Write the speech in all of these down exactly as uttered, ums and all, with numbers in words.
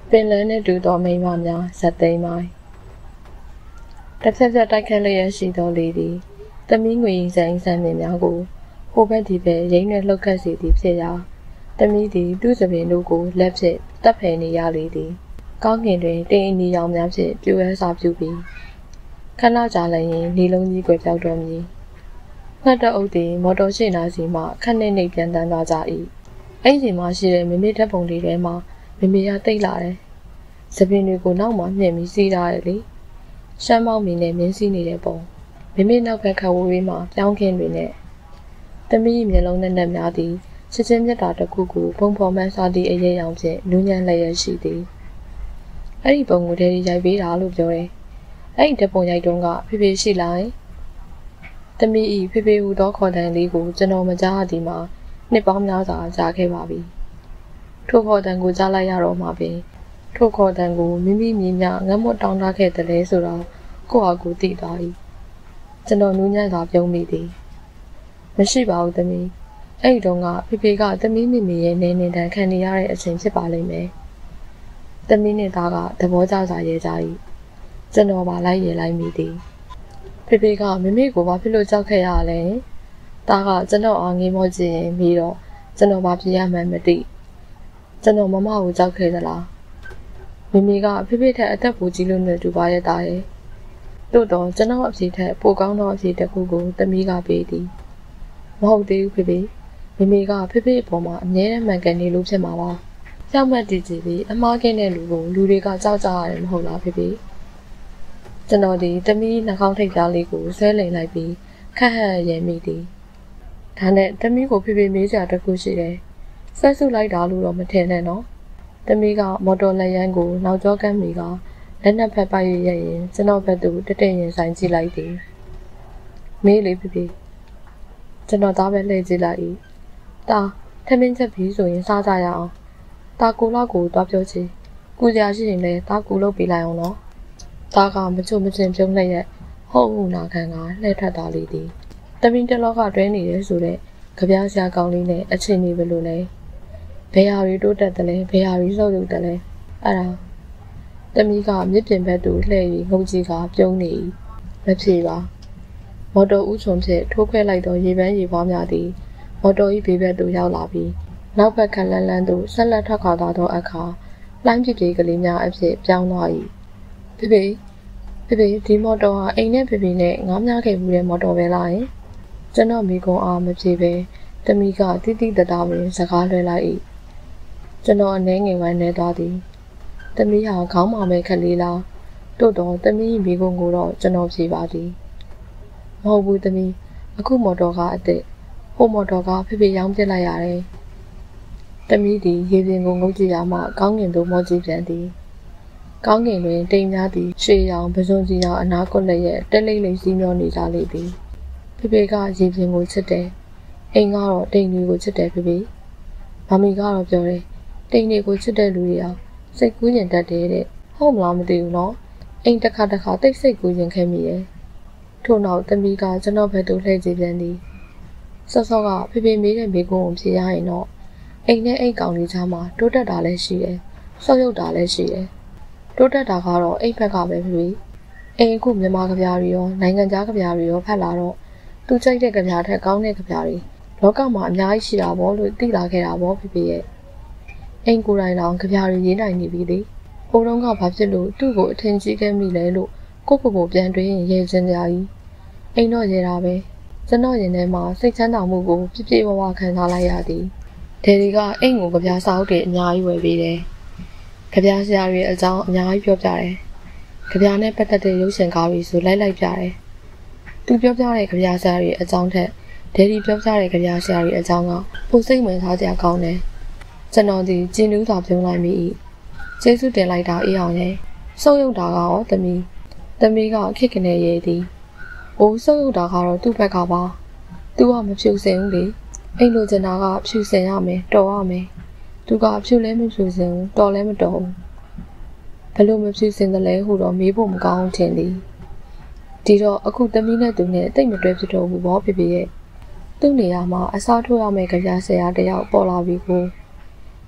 ပင်လယ်နှင့်တူသောမိန်းမများဇက်သိမ်းမိုင်းတစ်ဖက်ဖက်တိုက်ခတ်လျက်ရှိသောလေသည်သမီးငွေရင်ဆိုင်ဆန်းမြင်များကိုဟိုဘက်ဒီဘက်ရိမ့်နှင့်လှုပ်ခတ်စီသည်ဖြစ်ရာသမီးသည်သူ့စပင်တို့ကိုလက်ဖြင့်တပ်ဖယ်နေရလေသည်ကောင်းကင်တွင်တင်းအနီရောင်များဖြင့်ပြိုရဲစာပြူပြီးခဏကြာလည်းရင်နေလုံးကြီးကွယ်ပြောက်တော်မူငှက်တအုပ်သည်မော်တော်ရှိနာစီမှခက်နှိမ့်နှိမ့်ပြန်တန်းသွားကြ၏အဲ့ဒီမှာရှိတဲ့မမေဓာတ်ပုံတွေထဲမှာမမေကတိတ်လာတယ်စပင်တွေကိုနောက်မှမြင့်ပြီးစီးထားတယ်လေရှမ်းမောက်မီနဲ့မြင်းစီးနေတဲ့ပုံမမေနောက်ဘက်ခဝေးမှာပြောင်းခင်းတွေနဲ့သမီးမျက်လုံးနဲ့နှက်များသည်ချစ်ချင်းမြတ်တာတစ်ခုကိုပုံဖော်မှန်းစားသည့်အရေးအယောင်ဖြင့်နူးညံ့လျက်ရှိသည်အဲ့ဒီပုံကိုတည်းရိုက်ပေးတာလို့ပြောတယ်အဲ့ဒီတပုံရိုက်တုန်းကဖေဖေရှိလိုက်သမီးဤဖေဖေဟူသောခေါ်တန်လေးကိုကျွန်တော်မကြားသည်မှာနှစ်ပေါင်းများစွာကြားခဲ့ပါပြီထိုခေါ်တန်ကိုကြားလိုက်ရတော့မှပင်ထိုခေါ်တန်ကိုမိမိမြင်မြငတ်မွတ်တောင်းတခဲ့တယ်လဲဆိုတော့ကိုယ့်ဟာကိုယ်သိသွား၏ကျွန်တော်နူးညံ့စွာပြုံးမိသည်မရှိပါဘူးသမီးအဲ့ဒီတော့ကဖေဖေကသမီးမိမိရဲ့နေနေတန်ခံနေရတဲ့အချိန်ဖြစ်ပါလိမ့်မယ်သမီးနဲ့သားကသဘောကျစွာရဲကြ၏ကျွန်တော်ပါလိုက်ရဲလိုက်မိသည်ဖေဖေကမမေကိုဘာဖြစ်လို့ကြောက်ခဲ့ရလဲသားကကျွန်တော်အားငေးမောကြည့်ရင်ပြီးတော့ကျွန်တော်ဘာဖြစ်ရမှန်းမသိကျွန်တော်မမကိုကြောက်ခဲ့သလားမမေကဖေဖေထက်အသက်ပိုကြီးလို့နေတူပါရဲ့သားရဲ့တို့တော့ကျွန်တော်အဖြေထက်ပိုကောင်းသောအဖြေတစ်ခုကိုသမီးကပေးသည်မဟုတ်သေးဘူးဖေဖေမမေကဖေဖေအပေါ်မှာအမြဲတမ်းမှန်ကန်နေလို့ဖြစ်မှာပါကြောက်မှတ်တည်ကြည်ပြီးအမားကင်းတဲ့လူကိုလူတွေကကြောက်ကြရတယ်မဟုတ်လားဖေဖေကျွန်တော်ဒီသမီးနှာခေါင်းထိပ်သားလေးကိုဆွဲလိမ်လိုက်ပြီးခက်ဟက်ရဲမိသည်ဒါနဲ့သမီးကိုဖေဖေမေးစရာတစ်ခုရှိတယ်ဆွဲဆုလိုက်တာလို့တော့မထင်နဲ့နော်သမီးကမော်တော်လက်ရန်ကိုနောက်ကျောကမ်းမိကလက်နက်ဖက်ပိုက်ရရင်ကျွန်တော်ဘက်သို့တတဲ့ရင်ဆိုင်ကြည့်လိုက်သည်မေးလေဖေဖေကျွန်တော်သားပဲလှည့်ကြည့်လိုက်၏တာထမင်းချက်ပြီးဆိုရင်စားကြရအောင်တာကိုလောက်ကိုသွားပြောချင်ကုကြရှိရင်လည်းတာကိုလုပ်ပေးလိုက်အောင်နော်တာကမချို့မချင်းပြုံးလိုက်ရဲ့ဟုတ်ဦးနာခံကလှည့်ထွက်သွားလေသည်တမင်းတလောကတွဲနေတယ်ဆိုတဲ့ကြပြားစရာကောင်းလေးနဲ့အချင်းနေဘယ်လိုလဲဘယ်ဟာတွေတိုးတက်တယ်လဲဘယ်ဟာတွေလှုပ်လို့တယ်လဲအဲ့ဒါတမီးကမြစ်ပြင်ဘက်သို့လှည့်ပြီးငုံကြီးကပြုံးနေ၏မဖြေပါမော်တော်ဦးချုံဖြင့်ထိုးခွဲလိုက်သောရေပန်းရေပွားများသည်မော်တော်၏ဘေးဘက်သို့ရောက်လာပြီးနောက်ဘက်ခက်လန်းလန်းသို့ဆက်လက်ထွက်ခွာသွားသောအခါလှိုင်းပြစ်တွေကလေးများအဖြစ်ပြောင်းသွား၏ဖေဖေဖေဖေဒီမော်တော်ဟာအိမ်နဲ့ဖေဖေနဲ့ငားများခဲ့မှုတဲ့မော်တော်ပဲလားယင်ကျွန်တော်မိကုံအားမဖြေပဲတမီးကတိတိတသားပင်စကားလွှဲလိုက်၏ကျွန်တော်အနေငယ်ဝမ်းနေသွားသည်တမီးဟာခေါင်းမာမဲ့ခက်လေးလားတို့တော့တမီးမိကုံကိုတော့ကျွန်တော်ဖြေပါသည်မဟုတ်ဘူးသမီးအခုမော်တော်ကအစ်စ်ဟိုမော်တော်ကဖေဖေရောင်းပြစ်လိုက်ရတယ်သမီးသည်ရေပြင်ကိုငုတ်ကြည့်ရမှကောင်းကင်သို့မောကြည့်ပြန်သည်ကောင်းကင်တွင်တိမ်များသည်ရှေးရောင်ပစုံစီရောင်အနာကွက်လက်ရဲ့တက်လိမ့်လိမ့်စီးမျောနေကြလေသည်ဖေဖေကရေပြင်ကိုချစ်တယ်အိမ်ကတော့တိမ်တွေကိုချစ်တယ်ဖေဖေမမီကတော့ပြောတယ်တိမ်တွေကိုချစ်တဲ့လူတွေဟာစိတ်ကူးရင်တတ်တယ်တဲ့ဟုတ်မလားမသိဘူးနော်အိမ်တစ်ခါတစ်ခါတိတ်စိတ်ကူးရင်ခဲမိရဲ့ထို့နောက်သမီးကကျွန်တော်ဘက်သို့လှည့်ကြည့်ပြန်သည်ဆော့ဆော့ကဖေဖေမေးတဲ့မိကုံကိုဖြေရရင်တော့အိမ်နဲ့အိမ်ကောင်လေးချားမှာတိုးတက်တာလည်းရှိတယ်ဆော့ရုပ်တာလည်းရှိတယ်တိုးတက်တာကတော့အိမ်ဘက်ကပဲဖေဖေအိမ်အခုမြန်မာကဗျာတွေရောနိုင်ငံခြားကဗျာတွေရောဖတ်လာတော့သူကြိုက်တဲ့ကဗျာထက်ကောင်းတဲ့ကဗျာတွေလောကမှာအများကြီးရှိတာပေါ့လို့သိလာခဲ့တာပေါ့ဖေဖေရဲ့အိမ်ကိုယ်တိုင်တော့ကဗျာတွေရေးနိုင်နေပြီလေဟိုတုန်းကဘာဖြစ်လို့သူ့ကိုအထင်ကြီးခဲ့မိလဲလို့ကိုကိုကိုပြန်တွေးရင်ရဲစင်းကြကြီးအိမ်တော့ရဲတာပဲကျွန်တော်ရင်ထဲမှာစိတ်ချမ်းသာမှုကိုပြည့်ပြည့်ဝဝခံစားလိုက်ရသည်ဒယ်ဒီကအိမ်ကိုကြပြားစာအုပ်တွေအများကြီးဝယ်ပေးတယ်ကြပြားဆရာတွေအကြောင်းအများကြီးပြောပြတယ်ကြပြားနဲ့ပတ်သက်တဲ့ရုပ်ရှင်ကားတွေဆိုလိုက်လိုက်ပြတယ်သူပြောပြတဲ့ကြပြားဆရာတွေအကြောင်းထက်ဒယ်ဒီပြောပြတဲ့ကြပြားဆရာတွေအကြောင်းကပိုစိတ်ဝင်စားစရာကောင်းတယ်ကျွန်တော်ဒီကျင်းလူးစွာပြုံးလိုက်မိ၏ကျေးဇူးတင်လိုက်တာအေးအောင်ရဲ့စုံရုပ်တာကရောသမီးသမီးကခက်ခနဲ့ရေးသည်အိုးစုံရုပ်တာကတော့သူ့ဘက်ကပါသူကမဖြူစင်ဘူးလေအိမ်လိုချင်တာကဖြူစင်ရမယ်တော်ရမယ်သူကဖြူလဲမဖြူစင်ဘူးတော်လဲမတော်ဘူးဘလို့မဖြူစင်တယ်လဲဟိုတော့မေးဖို့မကောင်းထင်သည်ဒီတော့အခုသမီးနဲ့သူနဲ့တိတ်မတွဲဖြစ်တော့ဘူးဘောဖေဖေရဲ့သူ့နေရာမှာအစားထိုးရမယ့်ကြပြဆရာတယောက်ပေါ်လာပြီကို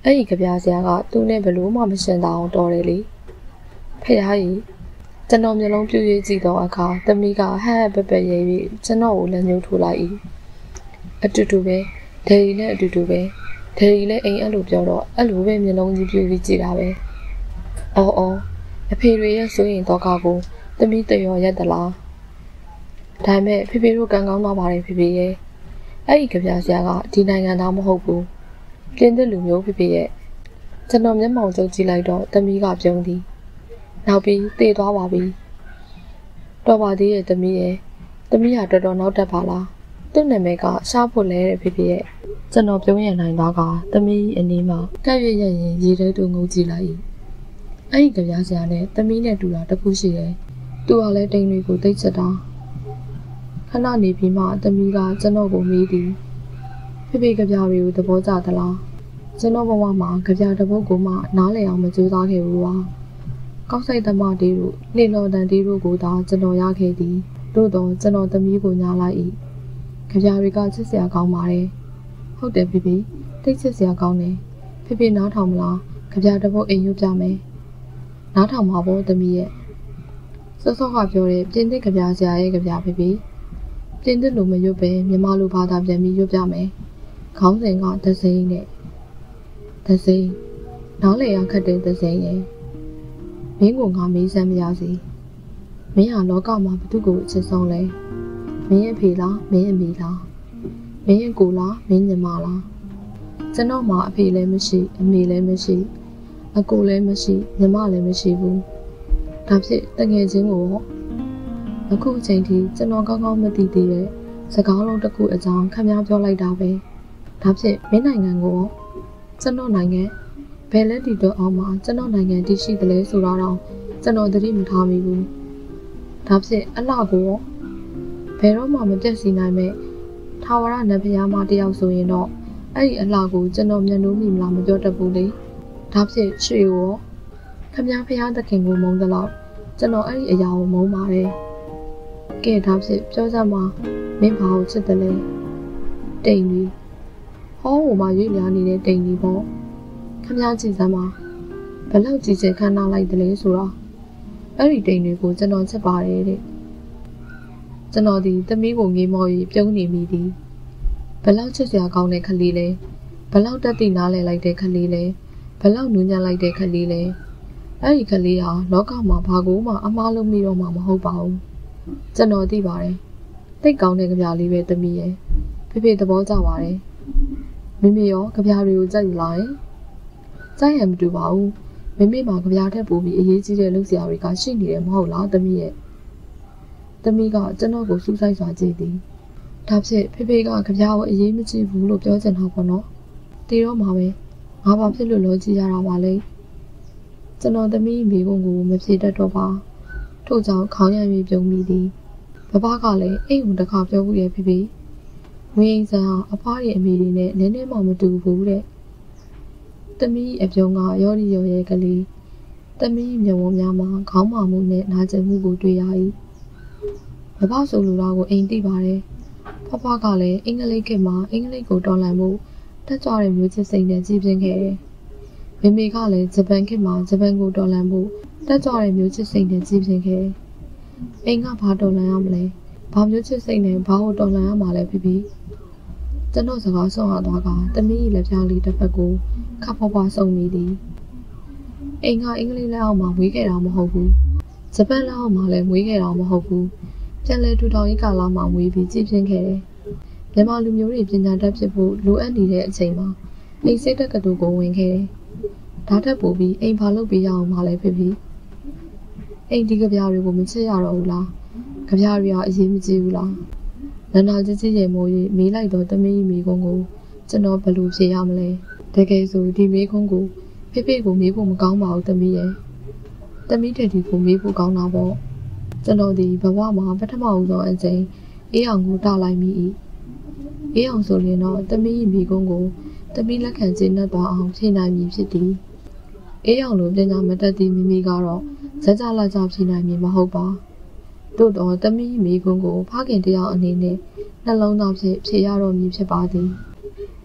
အဲ့ဒီကြပြဆရာကသူ့နဲ့ဘလို့မှမရှင်းတာအောင်တော်တယ်လေဖေဟာကြီးကျွန်တော်မျိုးလုံးပြည့်ရည်ကြည့်တော့အခါသမီးကဟဲ့ဟဲ့ပက်ပက်ရဲပြီးကျွန်တော်ကိုလက်ညှိုးထိုးလိုက်၏အတူတူပဲဒယ်ရီနဲ့အတူတူပဲဒယ်ရီလည်းအိမ်အဲ့လိုပြောတော့အဲ့လိုပဲမျိုးလုံးကြီးပြည့်ပြီးကြည့်တာပဲအော်အော်အဖေတွေရဲ့ဆိုရင်တော့ကကိုသမီးတရော်ရက်သလားဒါပေမဲ့ဖေဖေတို့ကံကောင်းတော့ပါတယ်ဖေဖေရဲ့အဲ့ဒီကြပြဆရာကဒီနိုင်ငံသားမဟုတ်ဘူးပြင်းတဲ့လူမျိုးဖေဖေရဲ့ကျွန်တော်မျက်မှောင်ကျုပ်ကြည့်လိုက်တော့သမီးကပြုံးသည်နောက်ပြီးတည်သွားပါပြီတော်ပါသေးရဲ့သမီးရဲ့သမီးဟာတော်တော်နောက်တက်ပါလားသူ့နာမည်ကရှားဖို့လဲတဲ့ဖေဖေရဲ့ကျွန်တော်ပြုံးရနိုင်တော့ကသမီးအနီးမှာကပ်ရရရင်ရေထဲတူငုံကြည့်လိုက်အဲ့ဒီကြပြဆရာနဲ့သမီးနဲ့တူတာတခုရှိတယ်သူကလည်းတိမ်တွေကိုသိချစ်တာခဏနေပြီးမှသမီးကကျွန်တော်ကိုမေးသည်ဖေဖေကြပြတွေကိုသဘောကျသလားကျွန်တော်ဘဝမှာကြပြတစ်ပုဒ်ကိုမှနားလည်အောင်မကြိုးစားခဲ့ဘူးပါကောက်ဆိုင်သမားတွေတို့နှင်းတော်တန်တွေတို့ကိုသာကျွန်တော်ရခဲ့သည်တို့တော့ကျွန်တော်သမီးကိုညားလိုက်၏ကြပြတွေကချစ်စရာကောင်းပါတယ်ဟုတ်တယ်ဖေဖေတိတ်ချစ်စရာကောင်းတယ်ဖေဖေနားထောင်မလားကြပြတစ်ပုဒ်အိမ်ရွတ်ပြမယ်နားထောင်ပါဘောသမီးရဲ့စောစောကပြောတဲ့ပြင်သစ်ကြပြဆရာရဲ့ကြပြဖေဖေပြင်သစ်လိုမရွတ်ပဲမြန်မာလိုဘာသာပြန်ပြီးရွတ်ပြမယ်ခေါင်းစဉ်ကသစိမ်းနဲ့သစိမ်းနားလေရခတ်တဲ့သစိမ်းရဲ့မင်းကငါမေးစမ်းမရစီမင်းဟာလောကမှာဘသူကိုအချစ်ဆုံးလဲမင်းရဲ့ဖေလားမင်းရဲ့မိလားမင်းရဲ့ကိုလားမင်းညီမလားကျွန်တော်မှာအဖေလည်းမရှိအမေလည်းမရှိအကိုလည်းမရှိညီမလည်းမရှိဘူးဒါဖြစ်တငယ်ချင်းကိုအခုအချိန်ထိကျွန်တော်ကောင်းကောင်းမသိသေးတဲ့စကားလုံးတစ်ခုအကြောင်းခမများပြောလိုက်တာပဲဒါဖြစ်မင်းနိုင်ငံကိုကျွန်တော်နိုင်ငံဘယ်လက်တီတော့အောင်မှာကျွန်တော်နိုင်ငံတည်ရှိတယ်လဲဆိုတော့ကျွန်တော်သတိမထားမိဘူးဒါဖြစ်အလှကိုဘယ်တော့မှမပြတ်စီနိုင်မဲ့ထာဝရနတ်ဖျားမတယောက်ဆိုရင်တော့အဲ့ဒီအလှကိုကျွန်တော်မျက်နှာမိမလားမပြောတတ်ဘူးလေဒါဖြစ်ရွှေကိုခမများဖျားသခင်ကိုမုန်းသလောက်ကျွန်တော်အဲ့ဒီအရာကိုမုန်းပါတယ်ကဲဒါဖြစ်ပြောစမ်းမမင်းဘာကိုချစ်တယ်လဲတိမ်ကြီးဟောဟိုမှာရွေ့လျားနေတဲ့တိမ်ကြီးပေါ့ခမများကြည့်စမ်းပါဘယ်လောက်ကြည်ကျခမ်းနားလိုက်တယ်လဲဆိုတော့အဲ့ဒီတိမ်တွေကိုကျွန်တော်ချစ်ပါတယ်တဲ့ကျွန်တော်ဒီသမီးကိုငေးမော်ပြီးပြုံးနေမိသည်ဘယ်လောက်ချစ်စရာကောင်းတဲ့ခလေးလဲဘယ်လောက်တက်တည်နားလဲလိုက်တဲ့ခလေးလဲဘယ်လောက်နူးညံ့လိုက်တဲ့ခလေးလဲအဲ့ဒီခလေးဟာလောကမှာဘာကိုမှအမားလုံးမိတော့မှမဟုတ်ပါဘူးကျွန်တော်သိပါတယ်တိတ်ကောင်းတဲ့ကြပြလေးပဲသမီးရဲ့ဖေဖေသဘောကျပါတယ်မိမိရောကြပြတွေကိုကြိုက်လာရင်ကြိုက်ရမတူပါဘူးမိမိမှာကြပြထက်ပိုပြီးအရေးကြီးတဲ့လုပ်စရာတွေကရှိနေတယ်မဟုတ်လားသမီးရဲ့သမီးကကျွန်တော်ကိုစူးစိုက်စွာကြည့်သည်ဒါဖြစ်ဖေဖေကကြပြကိုအရေးမကြီးဘူးလို့ပြောချင်တာပေါ့နော်တီတော့မှာပဲငါဘာဖြစ်လို့လောကြည့်ရတာပါလဲကျွန်တော်သမီးမိကုန်းကိုမဖြေတတ်တော့ပါထို့ကြောင့်ခေါင်းရံပြီးပြုံးမိသည်ဘဘကလည်းအိမ်ကိုတစ်ခါပြောဘူးရဲ့ဖေဖေဝင်းစံဟာအဖားရဲ့အမေတွေနဲ့နည်းနည်းမှမတူဘူးတဲ့သမီးအပြုံးကရောဒီရောရဲ့ကလေးသမီးမျက်ဝန်းများမှာခေါင်းမာမှုနဲ့နာကျင်မှုကိုတွေ့ရ၏ဘဘဆိုလိုတာကိုအိမ်သိပါတယ်ဖဖကလည်းအင်္ဂလိပ်ခေတ်မှာအင်္ဂလိပ်ကိုတော်လှန်မှုတက်ကြွတဲ့မျိုးချစ်စိတ်နဲ့ကြီးပြင်းခဲ့တယ်မိမိကလည်းဂျပန်ခေတ်မှာဂျပန်ကိုတော်လှန်မှုတက်ကြွတဲ့မျိုးချစ်စိတ်နဲ့ကြီးပြင်းခဲ့တယ်အိမ်ကဘာတော်လှန်ရမလဲဘာမျိုးချစ်စိတ်နဲ့ဘာကိုတော်လှန်ရမှာလဲဖေဖေကျွန်တော်စကားဆုံးရသွားကသမီးလက်ပြားလေးတစ်ဖက်ကိုခပ်ဖွားဖွားဆုံးမိသည်အိမ်ကအင်္ဂလိပ်လက်အောက်မှာဝေးခဲ့တာမဟုတ်ဘူးဂျပန်လက်အောက်မှာလည်းဝေးခဲ့တာမဟုတ်ဘူးပြန်လဲထူထောင်ရေးကာလမှာဝေးပြီးကြည်ပြင်းခဲ့တယ်မြန်မာလူမျိုးတွေပညာတတ်ဖြစ်ဖို့လိုအပ်နေတဲ့အချိန်မှာအိမ်စိတ်တက်ကတူကိုဝင်ခဲ့တယ်ဒါထက်ပိုပြီးအိမ်ဘာလုပ်ပေးရအောင်မလဲဖေဖေအိမ်ဒီကြပြားတွေကိုမချစ်ရတော့ဘူးလားကြပြားတွေကအရေးမကြီးဘူးလားနန္ဒာကြီးကြီးရေမိုး၍မေးလိုက်တော့သမီးမိကုန်းကိုကျွန်တော်ဘယ်လိုဖြေရမလဲတကယ်ဆိုဒီမေးခွန်းကိုဖေဖေကိုမေးဖို့မကောင်းပါဘူးသမီးရဲ့သမီးတဲ့ဒီကိုမေးဖို့ကောင်းတာပေါ့ကျွန်တော်ဒီဘဝမှာပထမဦးဆုံးအချိန်အေးအောင်ကိုတားလိုက်မိ၏အေးအောင်ဆိုရင်တော့သမီးမိကုန်းကိုသမီးလက်ခံကျေနပ်သွားအောင်ဖြေနိုင်မည်ဖြစ်သည်အေးအောင်လိုပညာမတတ်သည့်မိမိကတော့ဇက်ကြလာကြဖြေနိုင်မည်မဟုတ်ပါတို့တော့သမီးမိကုန်းကိုဖခင်တယောက်အနေနဲ့နှလုံးသားဖြင့်ဖြေရတော့မည်ဖြစ်ပါသည်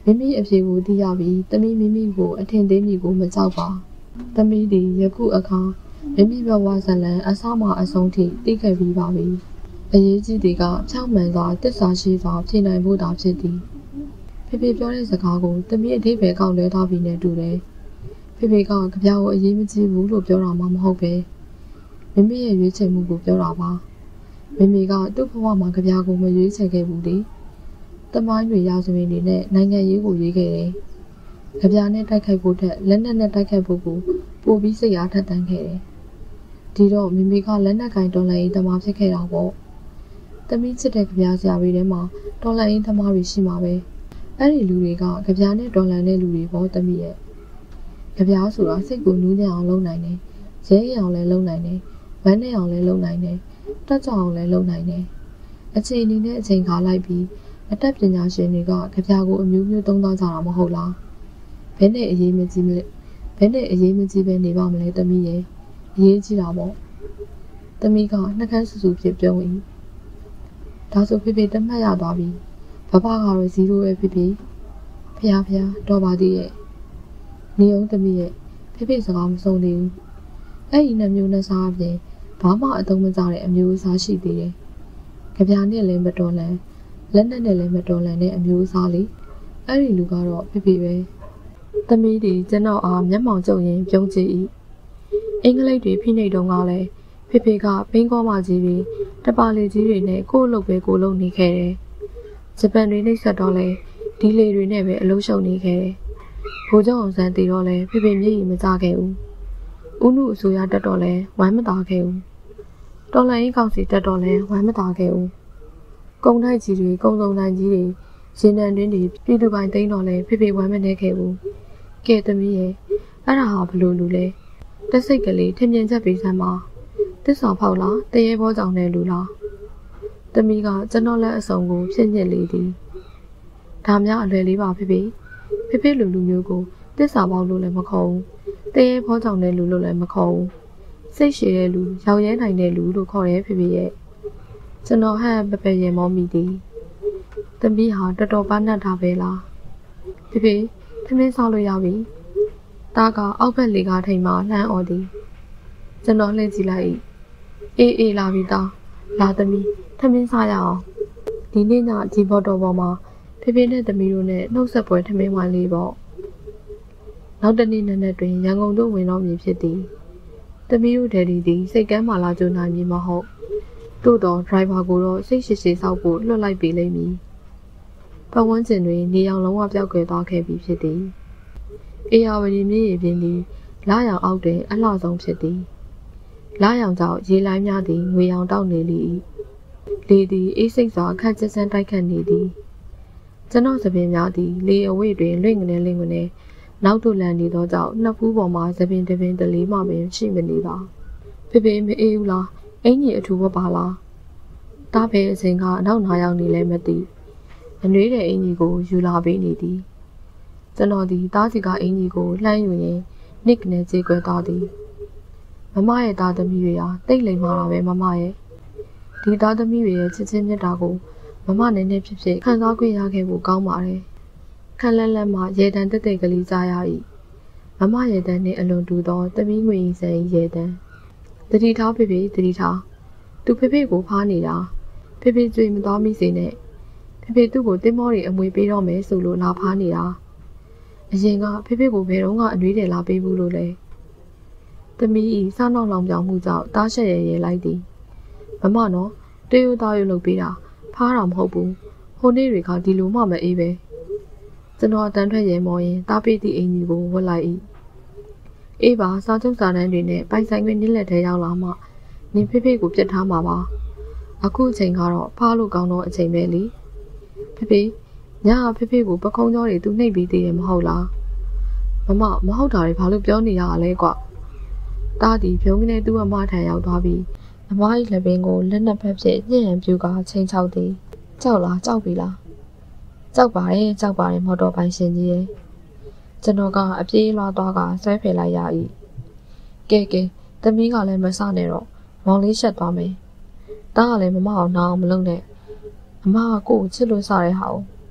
မိမိအဖြေကိုသိရပြီးသမီးမိမိကိုအထင်သေးမိကိုမကြောက်ပါသမီးသည်ယခုအခါမိမိဘဝဇလံအစမှအဆုံးထိသိခဲ့ပြီးပါပြီအရေးကြီးသည်ကဖြောင့်မှန်စွာတစ္ဆာရှိစွာဖြေနိုင်ဖို့သာဖြစ်သည်ဖေဖေပြောတဲ့စကားကိုသမီးအသေးပဲကောက်လွဲထားပြီးနဲ့တူတယ်ဖေဖေကကြပြာကိုအရေးမကြီးဘူးလို့ပြောတာမှမဟုတ်ပဲမိမိရဲ့ရွေးချယ်မှုကိုပြောတာပါမိမိကသူ့ဘဝမှာကြပြာကိုမရွေးချယ်ခဲ့ဘူးလေတမိုင်းတွေရာဇဝင်တွေနဲ့နိုင်ငံရေးကိုရွေးခဲ့တယ်ကြပြာနဲ့တိုက်ခိုက်ဖို့ထက်လက်နက်နဲ့တိုက်ခိုက်ဖို့ကိုပိုပြီးစိတ်အားထက်သန်ခဲ့တယ်ဒီတော့မိမိကလက်နက်ကင်တော်လှန်ရေးသမားဖြစ်ခဲ့တာပေါ့သမီးချစ်တဲ့ကြပြာဆရာတွေထဲမှာတော်လှန်ရေးသမားတွေရှိမှာပဲအဲ့ဒီလူတွေကကြပြာနဲ့တော်လှန်တဲ့လူတွေပေါ့သမီးရဲ့ကြပြာဆိုတာစိတ်ကိုနူးညံ့အောင်လုပ်နိုင်တယ်ရဲရအောင်လည်းလုပ်နိုင်တယ်ဝမ်းနဲ့အောင်လည်းလုပ်နိုင်တယ်တက်ကြအောင်လည်းလုပ်နိုင်တယ်အချိန်အနေနဲ့အချိန်ခါလိုက်ပြီးအတတ်ပညာရှင်တွေကကြပြာကိုအမျိုးမျိုးသုံးသပ်ကြတာမဟုတ်လားဘယ်နဲ့အရေးမကြီးမလဲဘယ်နဲ့အရေးမကြီးပဲနေပါမလဲသမီးရဲ့အရေးကြီးတာပေါ့သမီးကနှကန်းဆူဆူဖြစ်ပြုံး၏ဒါဆိုဖေဖေတတ်မှတ်ရသွားပြီဘဘကတော့ဇီရိုပဲဖြစ်ဖြစ်ဖျားဖျားတော့ပါသေးရဲ့နေအောင်သမီးရဲ့ဖေဖေစကားမဆုံးသေးဘူးအဲ့ဒီနှမျိုးနဲ့စားအပြင်ဘာမှအသုံးမကျတဲ့အမျိုးအစားရှိသေးတယ်ကြပြာနဲ့လည်းမတော်လန်လက်နဲ့နဲ့လည်းမတော်လန်တဲ့အမျိုးအစားလေးအဲ့ဒီလူကတော့ဖေဖေပဲသမီးတွေကျွန်တော်အားမျက်မှောင်ကျုံရင်ပြုံးကြည့်၏အင်္ဂလိပ်တွေဖိနှိပ်တော့ကလည်းဖေဖေကဘင်းကောမကြီးတွေတပါလီကြီးတွေနဲ့ကိုယ့်အလုပ်ပဲကိုလုပ်နေခဲ့တယ်ဂျပန်တွေနှိပ်စက်တော့လဲဒီလေတွေနဲ့ပဲအလုပ်ရှုပ်နေခဲ့တယ်ဘိုးကျောင်းအောင်ဆန်းတည်တော့လဲဖေဖေမျက်ရည်မကျခဲ့ဘူးဦးနုအစိုးရတက်တော့လဲဝမ်းမသာခဲ့ဘူးတော်လှန်ရေးကောင်စီတက်တော့လဲဝမ်းမသာခဲ့ဘူးကုံတိုက်ကြီးတွေကုံစုံတိုင်းကြီးတွေရင်နံတွင်းတွေပြည်သူပိုင်းသိမ်းတော့လဲဖေဖေဝမ်းမနေခဲ့ဘူးကဲသမီးရဲ့အဲ့ဒါဟာဘလို့လူလဲတက်စိတ်ကလေးထင်မြင်ချက်ပေးစမ်းပါတစ္ဆာဖောက်လားတရေဘောကြောင့်နဲ့လူလားသမီးကကျွန်တော်လက်အစုံကိုဖြစ်ညစ်လေးသည်ဒါများအလွယ်လေးပါဖေဖေဖေဖေလူလူမျိုးကိုတစ္ဆာပေါက်လို့လည်းမခေါ်ဘူးတရေဘောကြောင့်နဲ့လူလို့လည်းမခေါ်ဘူးစိတ်ရှည်တဲ့လူရောင်ရဲနိုင်တဲ့လူလို့ခေါ်ရဲဖေဖေရဲ့ကျွန်တော်ဟန်ပပရေမောမိသည်သမီးဟာတော်တော်ပါနှက်တာပဲလားဖေဖေထမင်းစားလို့ရပြီတားကအောက်ဘက်လေကားထိန်မှလှမ်းអော်သည်ကျွန်တော်လှည့်ကြည့်လိုက်အေးအေးလာပြီသားလာသမီးထမင်းစားရအောင်ဒီနေ့ညဒီဘော်တော်ပေါ်မှာဖေဖေနဲ့သမီးတို့နဲ့နှုတ်ဆက်ပွဲထမင်းဝိုင်းလေးပေါ့နောက်တနေ့နဲ့နဲ့တွင်ရန်ကုန်သို့ဝင်တော့မည်ဖြစ်သည်သမီးတို့ဒယ်ဒီသည်စိတ်ကမ်းမှလာကြနိုင်မည်မဟုတ်တို့တော့ဒရိုင်ဘာကိုတော့စိတ်ရှိရှိဆောက်ဖို့လွှတ်လိုက်ပေးလိမ့်မည်ပတ်ဝန်းကျင်တွင်နေအောင်လုံးဝပျောက်ကွယ်သွားခဲ့ပြီဖြစ်သည်အေယာဝတီမြည်ရည်ပြင်းသည်လာရောင်အောက်တွင်အလှဆုံးဖြစ်သည်လာရောင်ကြောင့်ရေလိုင်းများသည်ငွေရောင်တောက်နေလေ၏လေသည်အေးစိတ်စွာခန့်ကျဆန်းတိုက်ခတ်နေသည်ကျွန်တော်သပင်များသည်လေအဝိတွင်လွင့်ငနေလင့်ငနေနောက်သို့လန်နေသောကြောင့်နှစ်ဖူးပေါ်မှာသပင်တပင်တလေးမှပင်ရှိမနေပါဖေဖေမအေးဘူးလားအင်ကြီးအထူးမပါလားတားဖဲအချိန်ကအနောက်နာရောက်နေလဲမသိအနှွေးတဲ့အင်ကြီးကိုယူလာပေးနေသည်ကျွန်တော်ဒီတားစီကအင်ကြီးကိုလှမ်းယူရင်နစ်ကနေကြေကွဲသွားသည်မမရဲ့သားသမီးတွေဟာတိတ်လိမ်မာတာပဲမမရဲ့ဒီသားသမီးတွေရဲ့ချစ်ချင်းမြတ်တာကိုမမနဲ့နဲ့ဖြစ်ဖြစ်ခံစားခွင့်ရခဲ့ဖို့ကောင်းပါတယ်ခက်လက်လက်မှရေတံတက်တဲ့ကလေးကြားရ၏မမရေတံနှင့်အလွန်တူသောသမီးငွေစံရေတံတတိထားဖေဖေတတိထားသူဖေဖေကိုဖားနေတာဖေဖေကြွေမသွားမိစေနဲ့ဖေဖေသူ့ကိုတင်းမောတွေအမွေပေးတော့မယ်ဆိုလို့လာဖားနေတာအရင်ကဖေဖေကိုဘယ်တော့ကအနှွေးတယ်လာပေးဘူးလို့လဲသမီးဤစားနောက်လောင်ပြောင်မှုကြောင့်တားရှက်ရရဲလိုက်သည်မမနော်တေးရသားရုပ်လုပ်ပေးတာဖားတာမဟုတ်ဘူးဟိုနေ့တွေကဒီလိုမှမအေးပဲကျွန်တော်အတန်းထွက်ရဲမောရင်တားပေးသည့်အင်ကြီးကိုဝတ်လိုက်၏အေးပါစားချုပ်စာတန်းတွေနဲ့ပိုင်ဆိုင်ခွင့်နစ်လက်ထဲရောက်လာမှနင်ဖေဖေကိုပြစ်ထားမှာပါအခုအချိန်ကတော့ဖားလို့ကောင်းတော့အချိန်ပဲလေဖေဖေညဖေဖေကိုပခုံးကြောတွေသူနှိပ်ပြီးသေးတယ်မဟုတ်လားမမမဟုတ်တာတွေဘာလို့ပြောနေရလဲကွာတားဒီဖြုံးကနေသူ့အမထံရောက်သွားပြီးအမကြီးလက်ပင်ကိုလက်နှစ်ဖက်ဖြင့်ညှင်ပြူကချိန်ချောက်သည်ကြောက်လားကြောက်ပြီလားကြောက်ပါတယ်ကြောက်ပါတယ်မော်တော်ပိုင်ရှင်ကြီးရဲ့ကျွန်တော်ကအပြေးလွှားသွားကဆွဲဖယ်လိုက်ရ၏ကဲကဲသမီးကလည်းမစနဲ့တော့မောင်လေးရှက်သွားမယ်တားကလည်းမမအောင်နားအောင်မလုပ်နဲ့အမကကိုကိုချစ်လို့စတဲ့ဟာကို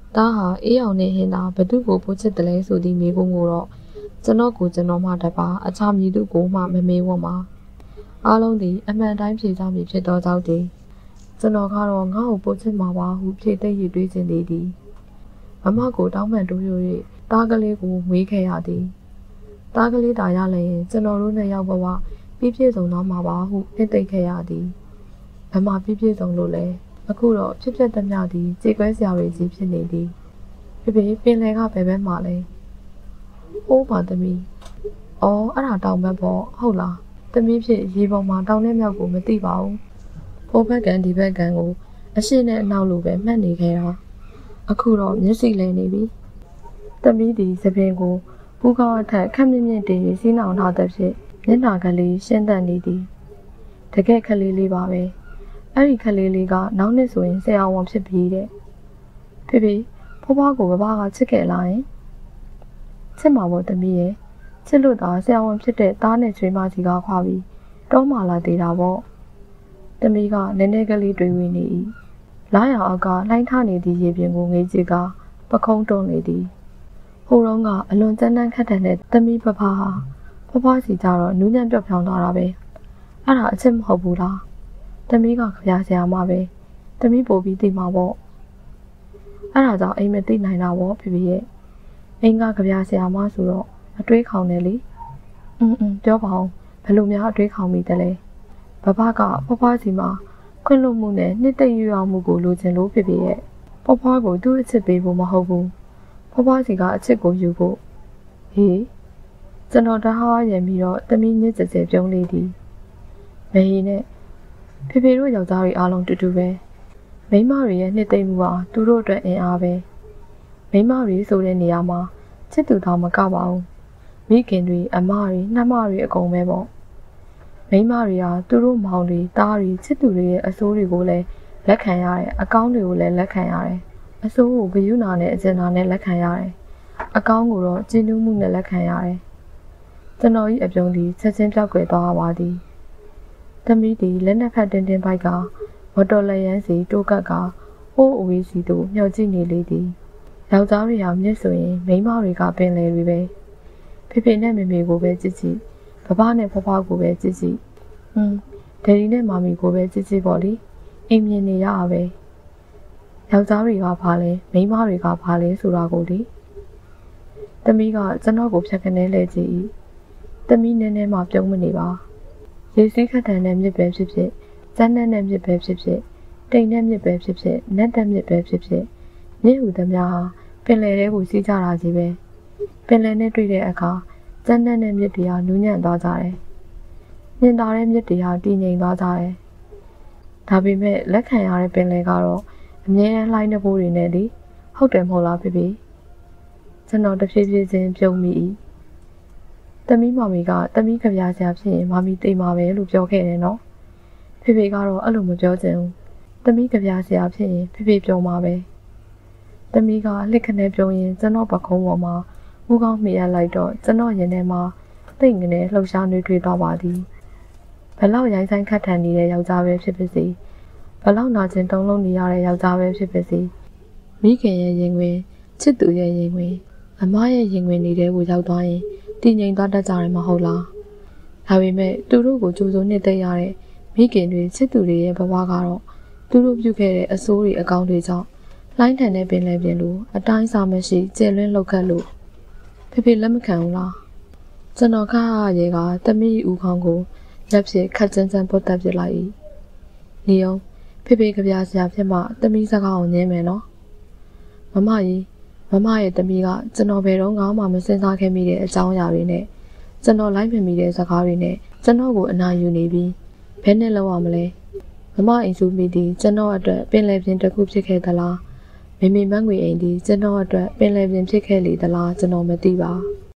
ဒါဟာအေးအောင်နဲ့ဟင်းသာဘသူ့ကိုပို့ချစ်တယ်လဲဆိုသည့်မိကုန်းကိုတော့ကျွန်တော်ကိုကျွန်တော်မှတပါအခြားမည်သူကိုမှမမေးဝတ်ပါအားလုံးသည်အမှန်တိုင်းဖြေကြမည်ဖြစ်သောကြောင့်တည်းကျွန်တော်ကတော့ငါ့ကိုပို့ချစ်မှာပါဟုဖြေသိရတွေးခြင်းသည်သည်မမကိုတောင်းပန်တိုး၍တားကလေးကိုမွေးခဲ့ရသည်တားကလေးတာရလည်းကျွန်တော်တို့နဲ့ရောက်ဘဝပြည့်ပြည့်စုံသောမှာပါဟုနှစ်သိမ့်ခဲ့ရသည်ဘမပြည့်ပြည့်စုံလို့လဲအခုတော့ဖြစ်ဖြစ်သမျှသည်ကြေကွဲစရာတွေကြီးဖြစ်နေသည်ဖေဖေပင်လယ်ကဘယ်ဘက်မှလဲအိုးပါသမီးအော်အဲ့ဒါတောင်ဘက်ပေါ့ဟုတ်လားသမီးဖြစ်ရေပေါ်မှာတောင်နဲ့မြောက်ကိုမသိပါဘူးဟိုဘက်ကန်ဒီဘက်ကန်ကိုအရှိနဲ့အနောက်လိုပဲမှတ်နေခဲ့တာအခုတော့မျက်စိလဲနေပြီသမီးဒီသပင်ကိုပူကောင်းအထက်ခက်မြင့်မြင့်တင်ပြီးစီးနှောင်ထားတဲ့ဖြစ်မျက်နှာကလေးရှင်းတတ်နေသည်တကယ်ခလေးလေးပါပဲအဲ့ဒီခလေးလေးကနောက်နှစ်ဆိုရင်ဆရာဝန်ဖြစ်ပြီးတဲ့ဖေဖေဖွားဖွားကိုဘဘကချစ်ခဲ့လားယင်ချစ်မှာပေါ့သမီးရဲ့ချစ်လို့သာဆရာဝန်ဖြစ်တဲ့သားနဲ့ချွေးမကြီးကခွာပြီးတောမှလာသေးတာပေါ့သမီးကနည်းနည်းကလေးတွေးဝေနေ၏လာရအောက်ကလှိုင်းထားနေသည့်ရေပြင်ကိုငေးကြည့်ကပခုံးတွန်းနေသည်ဟိုတုန်းကအလွန်ကြမ်းတမ်းခက်တဲ့သမီးဖဖဟာဖွားဖွားစီကြတော့နူးညံ့ပြော့ဖြောင်းသွားတာပဲအဲ့ဒါအချစ်မဟုတ်ဘူးလားသမီးကခပြဆရာမပဲသမီးပို့ပြီးသိမှာပေါ့အဲ့ဒါကြောင့်အိမ်မသိနိုင်တာပေါ့ဖေဖေရဲ့အိမ်ကခပြဆရာမဆိုတော့အတွေးခေါင်တယ်လေอืมอืมပြောပါအောင်ဘယ်လိုများအတွေးခေါင်မိတယ်လဲဘဘကဖွားဖွားစီမှာခွင့်လွှတ်မှုနဲ့နှစ်သိမ့်ရွအောင်မှုကိုလိုချင်လို့ဖေဖေရဲ့ဖွားဖွားကိုသူ့အချစ်ပေးဖို့မဟုတ်ဘူးဖွားဖွားစီကအချစ်ကိုယူဖို့ဟေးကျွန်တော်တဟားရံပြီးတော့သမီးညစ်ကြကြပြုံးလေးသည်မေးနဲ့ဖေဖေတို့ယောက်ျားတွေအားလုံးတူတူပဲမိန်းမတွေရဲ့နှစ်သိမ့်မှုဟာသူတို့အတွက်အင်အားပဲမိန်းမတွေဆိုတဲ့နေရာမှာချစ်သူတော်မကပါဘူးမိခင်တွေအမတွေနှမတွေအကုန်ပဲပေါ့မိန်းမတွေဟာသူတို့မောင်တွေသားတွေချစ်သူတွေရဲ့အဆိုးတွေကိုလည်းလက်ခံရတယ်အကောင်းတွေကိုလည်းလက်ခံရတယ်အဆိုးကိုဂယုဏနဲ့အကျဉ်းသားနဲ့လက်ခံရတယ်အကောင်းကိုတော့ကျဉ်းနှူးမှုနဲ့လက်ခံရတယ်ကျွန်တော်ဤအပြုံးသည်ချက်ချင်းပြောက်ကွယ်သွားပါသည်သမီးသည်လက်နက်ဖက်တင်းတင်းပိုက်ကမော်တော်လျန်းစီတိုးကပ်ကဟိုးအဝေးစီသို့မျှော်ကြည့်နေလေသည်ယောက်ျားတွေဟာမြစ်ဆိုရင်မိန်းမတွေကပင်လေတွေပဲဖေဖေနဲ့မေမေကိုပဲကြည့်ကြည့်ဘဘနဲ့ဖွားဖွားကိုပဲကြည့်ကြည့်ဟွန်းဒယ်ဒီနဲ့မာမီကိုပဲကြည့်ကြည့်ပေါ့လေအိမ်မြင်နေရတာပဲယောက်ျားတွေကဘာလဲမိန်းမတွေကဘာလဲဆိုတာကိုလေသမီးကကျွန်တော်ကိုဖြတ်ခနဲလဲကြည့်၏သမီးနည်းနည်းမှပြုံးမနေပါရေစီးခတ်တန်တဲ့မြစ်ပဲဖြစ်ဖြစ်စမ်းတဲ့မြစ်ပဲဖြစ်ဖြစ်တိမ်တဲ့မြစ်ပဲဖြစ်ဖြစ်နက်တဲ့မြစ်ပဲဖြစ်ဖြစ်မြစ်ဟူသမျှဟာပင်လယ်ထဲကိုစီးကြတာကြီးပဲပင်လယ်နဲ့တွေ့တဲ့အခါစမ်းတဲ့မြစ်တွေဟာနူးညံ့သွားကြတယ်မြင်သာတဲ့မြစ်တွေဟာတည်ငြိမ်သွားကြတယ်ဒါပေမဲ့လက်ခံရတဲ့ပင်လယ်ကတော့အမြဲတမ်းလှိုင်းနှဘိုးတွေနဲ့လေဟုတ်တယ်မဟုတ်လားဖေဖေကျွန်တော်တဖြည်းဖြည်းချင်းပြုံးမိ၏သမီးမမီကသမီးကြပြဆရာဖြစ်ရင်မမီသိမှာပဲလို့ပြောခဲ့တယ်နော်ဖေဖေကတော့အဲ့လိုမပြောချင်ဘူးသမီးကြပြဆရာဖြစ်ရင်ဖေဖေပြောမှာပဲသမီးကလက်ခနဲ့ပြောရင်ကျွန်တော်ပခုံးပေါ်မှာဦးကောင်းမိရလိုက်တော့ကျွန်တော်ရင်ထဲမှာသိမ့်ငနဲ့လှုပ်ရှားနှွေးထွေးသွားပါသည်ဘလောက်ရိုင်းဆိုင်ခတ်ထန်နေတဲ့ယောက်ျားပဲဖြစ်ပါစေဘလောက်နာကျင်တုံးလုံးနေရတဲ့ယောက်ျားပဲဖြစ်ပါစေမိခင်ရဲ့ရင်ဝင်ချစ်သူရဲ့ရင်ဝင်အမရဲ့ရင်ဝင်နေတဲ့ကိုရောက်သွားရင်တည်ငြိမ်သွားတတ်ကြတယ်မဟုတ်လားဒါပေမဲ့သူတို့ကိုကြိုးစိုးနှစ်သိရတဲ့မိခင်တွေချစ်သူတွေရဲ့ဘဝကတော့သူတို့ပြုခဲ့တဲ့အဆိုးတွေအကောင်းတွေကြောင့်လှိုင်းထန်တဲ့ပင်လယ်ပြင်လိုအတိုင်းစားမရှိကျဲလွင်းလောက်ခတ်လို့ဖေဖေလက်မခံဘူးလားကျွန်တော်ခါရဲကသမီးဦးခေါင်းကိုလက်ဖြင့်ခတ်ကျန်းကျန်းပုတ်တက်ပြလိုက်၏နေအောင်ဖေဖေကြပြဆရာဖြစ်မှသမီးစကားကိုညင်းမယ်နော်မမကြီးမမရဲ့သမီးကကျွန်တော်ဘယ်တော့မှမစင်စားခဲ့မိတဲ့အကြောင်းအရာတွေနဲ့ကျွန်တော်လိုက်မြင်မိတဲ့စကားတွေနဲ့ကျွန်တော်ကိုအနာယူနေပြီးဘယ်နဲ့လောက်ရမလဲမမအိမ်စုမိသည်ကျွန်တော်အတွက်ပင်လယ်ပြင်တစ်ခုဖြစ်ခဲ့သလားမိမိမန်းငွေအိမ်သည်ကျွန်တော်အတွက်ပင်လယ်ပြင်ဖြစ်ခဲ့လေသလားကျွန်တော်မသိပါ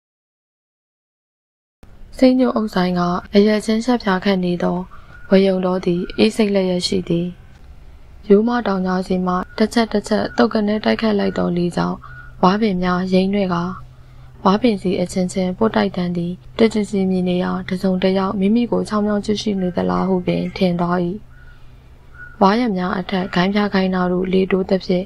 စိတ်ညို့အုပ်ဆိုင်ကအရက်ချင်းဆက်ဖြာခတ်နေသောဝယုံတော်သည်အေးစိတ်လက်ရရှိသည်ရိုးမတောင်ကြားစီမှတစ်ချက်တစ်ချက်တုတ်ကနေတိုက်ခတ်လိုက်သောလီကြောင့်ဝါပင်များရိမ့်တွေကဝါပင်စီအချင်းချင်းပို့တိုက်တန်းသည်တကြစီမြင်နေရာတစုံတယောက်မိမိကိုချောင်းချောင်းချွရှိနေသလားဟုပင်ထင်သွား၏ဝါရများအထက်ခိုင်းပြခိုင်းနာတို့လေတိုးသဖြင့်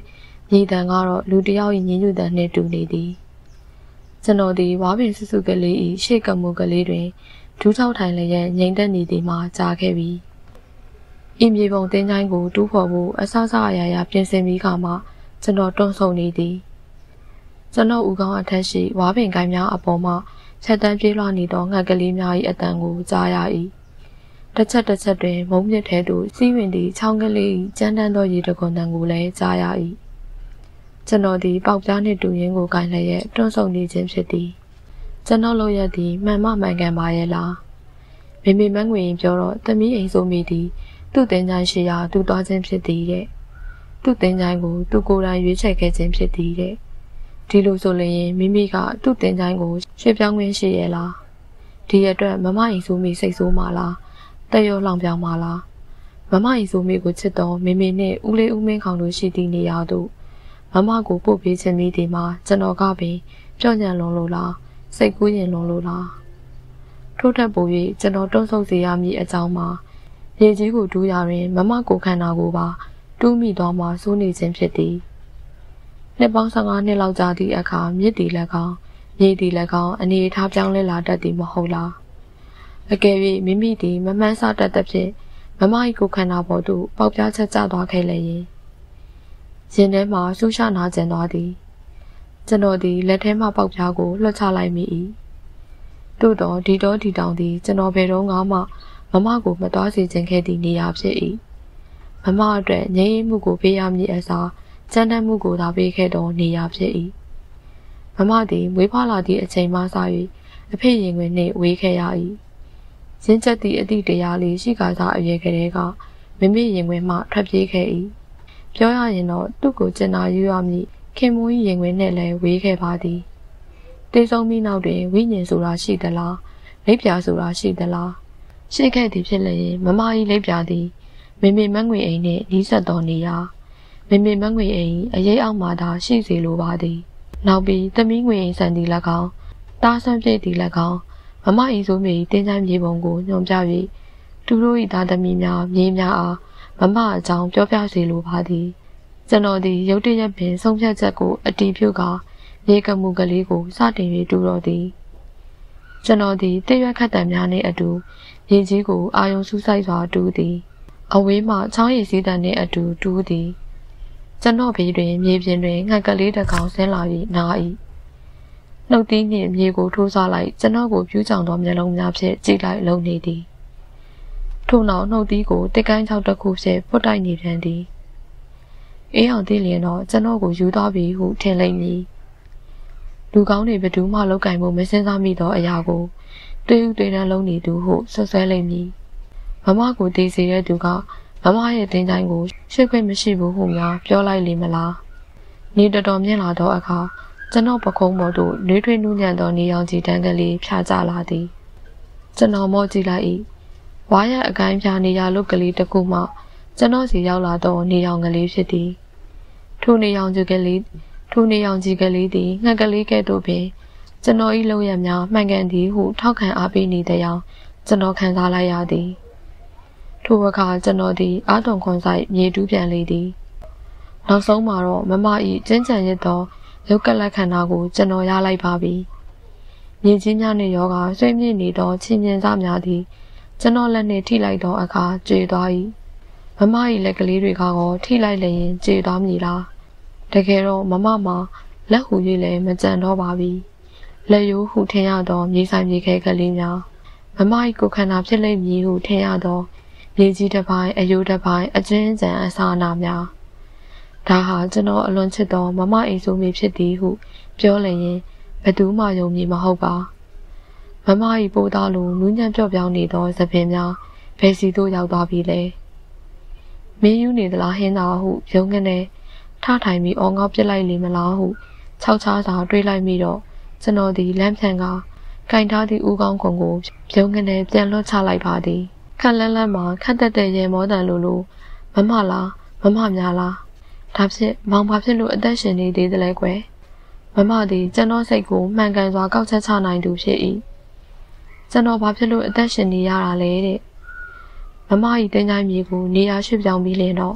မြေတံကတော့လူတယောက်၏ညင်ညွတ်တံနှင့်တူနေသည်ကျွန်တော်သည်ဝါပင်စုစုကလေး၏ရှေ့ကမှုကလေးတွင်ဒူးထောက်ထိုင်လျက်ငြိမ်သက်နေသည်မှကြားခဲ့ပြီဤမြေပုံတင်းချိုင်းကိုတူးဖော်ဖို့အဆအဆအရာရာပြင်ဆင်ပြီးခါမှကျွန်တော်တွန်းဆုံနေသည်ကျွန်တော်ဦးခေါင်းအထက်ရှိဝါပင်ကိုင်းများအပေါ်မှချက်တန်းပြေးလွှားနေသောငှက်ကလေးများ၏အတန်ကိုကြားရ၏တစ်ချက်တစ်ချက်တွင်မုံမြစ်ထဲသို့စီးဝင်သည့်ချောင်းကလေးကျန်းတန်းသောရေတံခွန်တန်ကိုလည်းကြားရ၏ကျွန်တော်သည်ပေါက်ပြားနှင့်တူရင်းကိုကိုင်းလျက်တွန်းဆုံနေခြင်းဖြစ်သည်ကျွန်တော်လိုရသည်မှန်မှမှန်ကန်ပါရဲ့လားမေမေမန်းငွေရင်ပြောတော့သမီးအိမ်ဆိုမိသည်သူ့တင်ချိုင်းရှိရာသူသွားခြင်းဖြစ်သည်တဲ့သူ့တင်ချိုင်းကိုသူကိုယ်တိုင်ရွေးချယ်ခဲ့ခြင်းဖြစ်သည်တဲ့ဒီလိုဆိုလျင်မိမိကသူ့တင်ချိုင်းကိုရွှေ့ပြောင်းခွင့်ရှိရဲ့လားဒီအတွက်မမအိမ်ဆိုမိစိတ်ဆိုးမှလားတရောလောင်ပြောင်းမှလားမမအိမ်ဆိုမိကိုချစ်တော်မေမေနှင့်ဦးလေးဦးမင်းခေါင်တို့ရှိသည့်နေရာသို့မမကိုပို့ပေးခြင်းမိသည်မှာကျွန်တော်ကပင်ပြော့ညံလွန်လို့လားစိတ်ကူးရင်လွန်လို့လားထို့ထက်ပို၍ကျွန်တော်တွန်းဆုပ်စေရမည်အကြောင်းမှာရေကြီးကိုတူးရရင်မမကိုခန္ဓာကိုပါတူးမိသွားမှစိုးနေခြင်းဖြစ်သည်နှစ်ပေါင်းဆယ်ငါးနှစ်လောက်ကြာသည့်အခါမြစ်တီလက်ကောင်းမြေတီလက်ကောင်းအနေထားပြောင်းလဲလာတတ်သည်မဟုတ်လားအကယ်၍မိမိသည်မမှန်းဆတတ်သဖြင့်မမ၏ကိုခန္ဓာပေါ်သို့ပေါက်ပြားချက်ကျသွားခဲ့လျင်ရင်ထဲမှဆူးရှနာကျင်သွားသည်ကျွန်တော်သည်လက်ထဲမှပေါက်ပြားကိုလွှတ်ချလိုက်မိ၏သို့တော့ဒီတော့ဒီတောင်သည်ကျွန်တော်ဘယ်တော့မှမမကိုမတော်စေခြင်းခဲ့သည့်နေရာဖြစ်၏မမအတွက်ငြိမ်းမှုကိုပေးရမည်အစားကြမ်းတမ်းမှုကိုသာပေးခဲ့သောနေရာဖြစ်၏မမသည်မွေးဖွားလာသည့်အချိန်မှစ၍အဖေရင်တွင်နှင့်ဝေးခဲ့ရ၏ရင်းချက်သည့်အသည့်တရားလေးရှိကားသာအရွယ်ကလေးကမိမိရင်တွင်မှထွက်ပြေးခဲ့၏ပြောရရင်တော့သူ့ကိုကျင်နာယူရမည်ခင်မူ၏ရင်တွင်နှင့်လည်းဝေးခဲ့ပါသည်တေးဆုံးပြီးနောက်တွင်ဝိညာဉ်ဆိုတာရှိသလားလက်ပြဆိုတာရှိသလားရှိခဲ့သည်ဖြစ်လျင်မမ၏လက်ပြသည်မေမေမန်းငွေအိမ်နှင့်နီးစပ်သောနေရာမေမေမန်းငွေအိမ်အရေးအောက်မှသာရှိစေလိုပါသည်နောက်ပြီးသမီးငွေအိမ်ဆန်သည်၎င်းတားဆန်းပြည့်သည်၎င်းမမ၏ဆိုမိတင်းချိုင်းမြေပုံကိုညွှန်ပြ၍သူတို့၏သားသမီးများမြေးများအားမမအကြောင်းပြောပြစေလိုပါသည်ကျွန်တော်သည်ရုတ်တရက်ပင်ဆုံးဖြတ်ချက်ကိုအတီးပြုကာမြေကမှုကလေးကိုစတင်၍တူတော်သည်ကျွန်တော်သည်တရွက်ခတ်တံများနှင့်အတူမြေကြီးကိုအာယုံစူးစိုက်စွာတူးသည်အဝေးမှချောင်းရည်စည်းတံနှင့်အတူတူးသည်ကျွန်တော်ဘေးတွင်မြေပြင်တွင်ငှက်ကလေးတစ်ကောင်ဆင်းလာ၍နာ၏နှုတ်သီးနှင့်မြေကိုထိုးစားလိုက်ကျွန်တော်ကိုပြူးကြောင်သောမျက်လုံးများဖြင့်ကြည့်လိုက်လုံနေသည်ထို့နောက်နှုတ်သီးကိုတစ်ကိုင်းချောက်တစ်ခုဖြင့်ပုတ်တိုက်နေပြန်သည်အေးအောင်သိလျင်တော့ကျွန်တော်ကိုယူသွားပြီဟုထင်လိုက်မည်လူကောင်းတွေဘယ်သူမှလောက်ကင်မှုမစင်စားမိသောအရာကိုတွေးဥတွေးတန်းလုံးနေသူဟုဆွဆွဲလိုက်မည်မမကိုတေးစေတဲ့သူကမမရဲ့တင်းချိုင်းကိုရှစ်ခွင့်မရှိဘူးဟုများပြောလိုက်လိမ့်မလားနေတော်တော်မြင့်လာသောအခါကျွန်တော်ပခုံးပေါ်သို့နှွေးထွေးနှူးညံ့သောနေရောင်ခြည်တန်းကလေးဖြာကျလာသည်ကျွန်တော်မော့ကြည့်လိုက်၏ဝါရအကိုင်းဖြာနေရလုတ်ကလေးတစ်ခုမှကျွန်တော်စီရောက်လာသောနေရောင်ကလေးဖြစ်သည်ထိုနေရောင်ကြီးကလေးထိုနေရောင်ကြီးကလေးသည်ငှက်ကလေးကဲ့သို့ပင်ကျွန်တော်၏လုံရများမှန်ကန်သည်ဟုထောက်ခံအားပေးနေတဲ့ကြောင်ကျွန်တော်ခံစားလိုက်ရသည်ထိုအခါကျွန်တော်သည်အာတုံခွန်ဆိုင်မြေတူးပြန်လေသည်နောက်ဆုံးမှာတော့မမ၏ကျဉ်းချံရစ်သောရုပ်ကလတ်ခန္ဓာကိုကျွန်တော်ရလိုက်ပါပြီမြေကြီးများနှင့်ရောဂါဆွေးမြေ့နေသောချင်းမြင်စားများသည်ကျွန်တော်လက်နှင့်ထိလိုက်သောအခါကျွေသွား၏မမ၏လက်ကလေးတွေကကောထိလိုက်လျင်ကျွေသွားမည်လားတကယ်တော့မမမှာလက်ဟူ၍လည်းမကြံတော့ပါပြီလက်ရိုးဟုထင်ရသောမြေဆိုင်မြေခဲကလေးများမမ၏ကိုယ်ခန္ဓာဖြစ်လိမ့်မည်ဟုထင်ရသောမြေကြီးတစ်ပိုင်းအယိုးတစ်ပိုင်းအကျဉ်းချံအစာနာများဒါဟာကျွန်တော်အလွန်ချစ်သောမမအိမ်ဆိုမိဖြစ်သည်ဟုပြောလျင်ဘယ်သူမှယုံမည်မဟုတ်ပါမမ၏ပိုးသားလိုနူးညံ့ပျော့ပြောင်းနေသောသပင်များဘယ်စီသို့ရောက်သွားပြီလဲမင်းယူနေသလားဟင်းသာဟုယုံကနေထထိုင်ပြီးအော်ငေါပစ်လိုက်လိမ့်မလားဟုခြောက်ချားစွာတွေးလိုက်မိတော့ကျွန်တော်သည်လမ်းဖြန်ကကင်ထားသည့်ဦးကောင်းခွန်ကိုယုံကနေပြန်လွှတ်ချလိုက်ပါသည်ခက်လန်းလန်းမှာခက်တက်တဲ့ရေမောတန်လိုလိုမမလားမမများလားဒါဖြင့်မောင်ဘာဖြစ်လို့အသက်ရှင်နေသေးသလဲကွယ်မမသည်ကျွန်တော်စိတ်ကိုမှန်ကန်စွာကောက်ချက်ချနိုင်သူဖြစ်၏ကျွန်တော်ဘာဖြစ်လို့အသက်ရှင်နေရတာလဲတဲ့မမ၏တင်းချိုင်းမြေကိုနေရာရွှေ့ပြောင်းပြီးလင်တော့